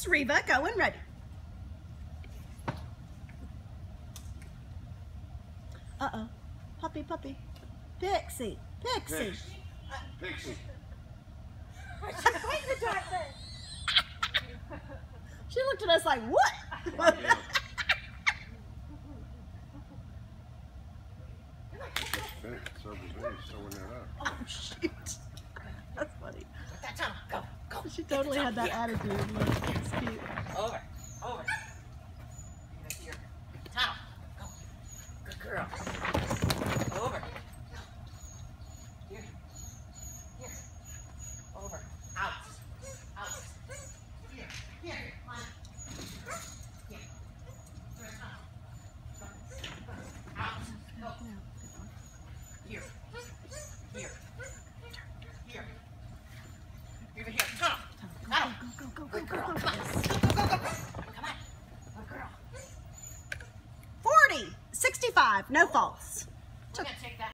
false. Reva, go and ready. Uh-oh. Puppy, puppy. Pixie. Pixie. Pixie. She looked at us like, what? Yeah. Sewing that up. Oh, shoot. That's funny. That's on. Go, go. She totally had that attitude. It's cute. Over, over. Here. Tunnel. Go. Good girl. Over. Here. Here. Over. Out. Out. Here. Here. On. Here. Here. Out. Go. Here. Here. Here. Over here. Tunnel. Tunnel. Go, go, go, Good go, girl. go, Come go. on. Go, go, go, go. Come on. Good girl. 40, 65, no false. We're gonna take that.